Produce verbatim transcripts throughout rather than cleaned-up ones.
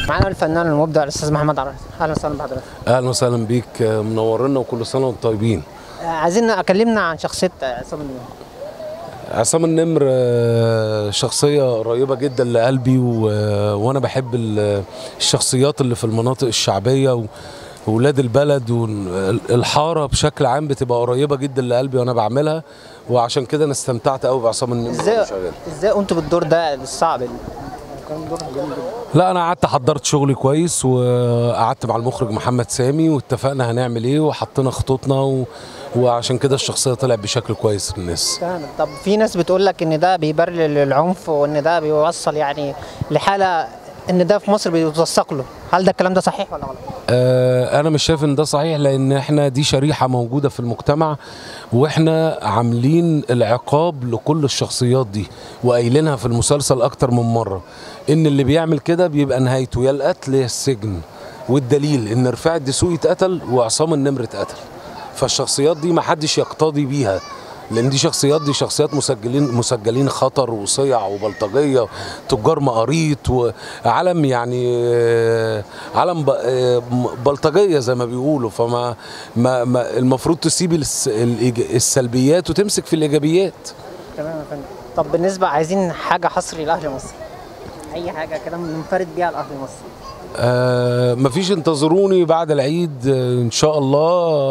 معانا الفنان المبدع الاستاذ محمد عراسي. اهلا وسهلا بحضرتك. اهلا وسهلا بيك، منورنا وكل سنه وانتم طيبين. عايزين اكلمنا عن شخصيه عصام النمر. عصام النمر شخصيه قريبه جدا لقلبي، و... وانا بحب الشخصيات اللي في المناطق الشعبيه وولاد البلد والحاره بشكل عام بتبقى قريبه جدا لقلبي وانا بعملها، وعشان كده انا استمتعت قوي بعصام النمر. ازاي ازاي قمتوا بالدور ده الصعب؟ كان دور جامد جدا. لا انا قعدت حضرت شغلي كويس، وقعدت مع المخرج محمد سامي واتفقنا هنعمل ايه وحطينا خطوطنا، و... وعشان كده الشخصيه طلعت بشكل كويس للناس. تمام. طب في ناس بتقول لك ان ده بيبرر العنف وان ده بيوصل يعني لحاله ان ده في مصر بيتوثق له، هل ده الكلام ده صحيح ولا غلط؟ آه انا مش شايف ان ده صحيح، لان احنا دي شريحه موجوده في المجتمع، واحنا عاملين العقاب لكل الشخصيات دي وقايلينها في المسلسل اكتر من مره ان اللي بيعمل كده بيبقى نهايته يا القتل يا السجن، والدليل ان رفاعي الدسوقي اتقتل وعصام النمر اتقتل. فالشخصيات دي ما حدش يقتضي بيها، لان دي شخصيات دي شخصيات مسجلين مسجلين خطر وصيع وبلطجيه، تجار مقاريط وعالم، يعني عالم بلطجيه زي ما بيقولوا. فما ما ما المفروض تسيب السلبيات وتمسك في الايجابيات. تمام يا فندم. طب بالنسبه عايزين حاجه حصري لاهل مصر، اي حاجه كده منفرد بيها لاهل مصر. آه مفيش، انتظروني بعد العيد ان شاء الله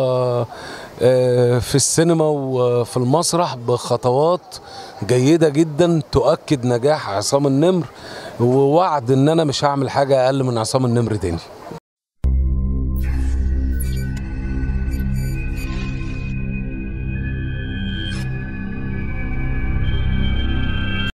آه في السينما وفي المسرح بخطوات جيدة جدا تؤكد نجاح عصام النمر، ووعد ان انا مش هعمل حاجة اقل من عصام النمر تاني.